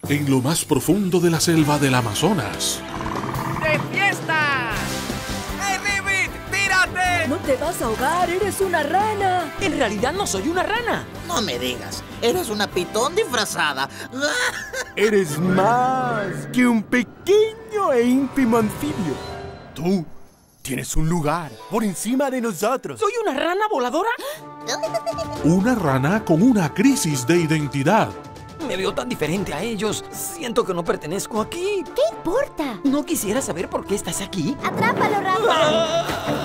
en lo más profundo de la selva del Amazonas. ¡De fiesta! ¡Hey, Ribbit! ¡Tírate! No te vas a ahogar, eres una rana. En realidad no soy una rana. No me digas, eres una pitón disfrazada. Eres más que un pequeño e ínfimo anfibio. Tú tienes un lugar por encima de nosotros. ¿Soy una rana voladora? Una rana con una crisis de identidad. Me veo tan diferente a ellos. Siento que no pertenezco aquí. ¿Qué importa? ¿No quisiera saber por qué estás aquí? ¡Atrápalo, Rafa!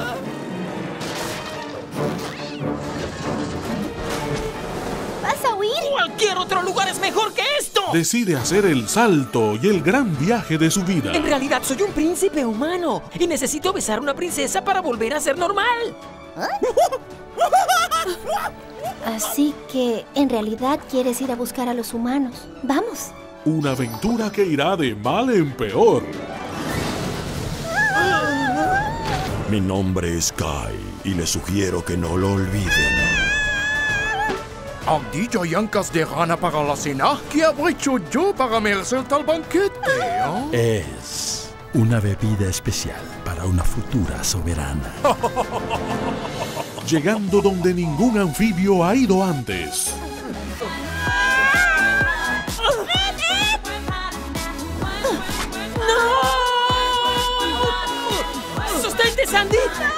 ¿Vas a huir? ¡Cualquier otro lugar es mejor que esto! Decide hacer el salto y el gran viaje de su vida. En realidad soy un príncipe humano y necesito besar a una princesa para volver a ser normal. Así que, en realidad, quieres ir a buscar a los humanos. ¡Vamos! Una aventura que irá de mal en peor. Mi nombre es Kai y les sugiero que no lo olviden. Andilla y ancas de rana para la cena. ¿Qué habré hecho yo para merecer tal banquete? Es una bebida especial para una futura soberana. Llegando donde ningún anfibio ha ido antes. ¡No! ¡Sostente, Sandy!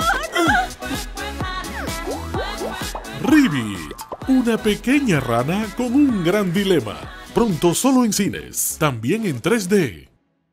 Ribbit, una pequeña rana con un gran dilema. Pronto solo en cines, también en 3D.